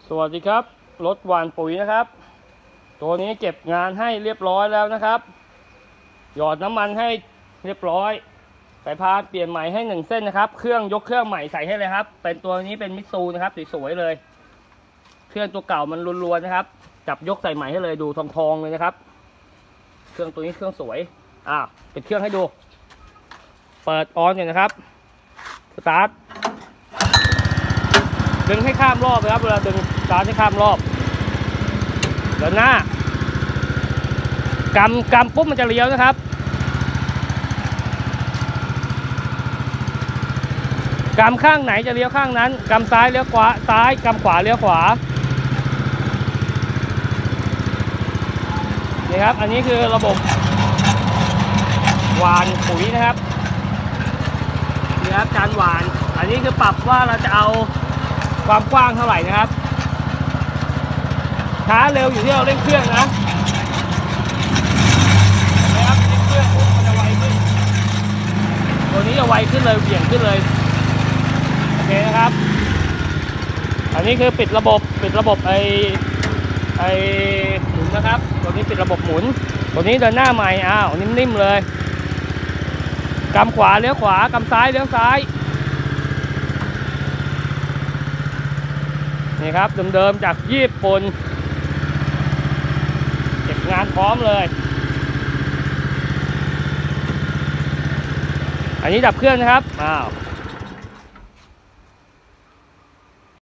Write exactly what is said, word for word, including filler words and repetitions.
สวัสดีครับรถหว่านปุ๋ยนะครับตัวนี้เก็บงานให้เรียบร้อยแล้วนะครับหยอดน้ำมันให้เรียบร้อยสายพานเปลี่ยนใหม่ให้หนึ่งเส้นนะครับเครื่องยกเครื่องใหม่ใส่ให้เลยครับเป็นตัวนี้เป็นมิตซูนะครับสวยๆเลยเครื่องตัวเก่ามันรวนๆนะครับจับยกใส่ใหม่ให้เลยดูทองๆเลยนะครับเครื่องตัวนี้เครื่องสวยอ่าเป็นเครื่องให้ดูเปิดออนกันนะครับสตาร์ทดึงให้ข้ามรอบนะครับเวลาดึงสตาร์ทให้ข้ามรอบเดินหน้ากำกำปุ๊บมันจะเลี้ยวนะครับกำข้างไหนจะเลี้ยวข้างนั้นกำซ้ายเลี้ยวขวาซ้ายกำขวาเลี้ยวขวานี่ครับอันนี้คือระบบหว่านปุ๋ยนะครับนี่ครับการหว่านอันนี้คือปรับว่าเราจะเอาความกว้างเท่าไหร่นะครับช้าเร็วอยู่ที่เราเร่งเครื่องนะนะครับเร่งเครื่องมันจะไวขึ้นตัวนี้จะไวขึ้นเลยเบี่ยงขึ้นเลยโอเคนะครับอันนี้คือปิดระบบปิดระบบไอไอหมุนนะครับตัวนี้ปิดระบบหมุนตัวนี้เดินหน้าใหม่อ้าวนิ่มๆเลยกำขวาเลี้ยวขวากำซ้ายเลี้ยวซ้ายนี่ครับเดิมๆจากญี่ปุ่นเก็บงานพร้อมเลยอันนี้ดับเครื่องนะครับอ้าว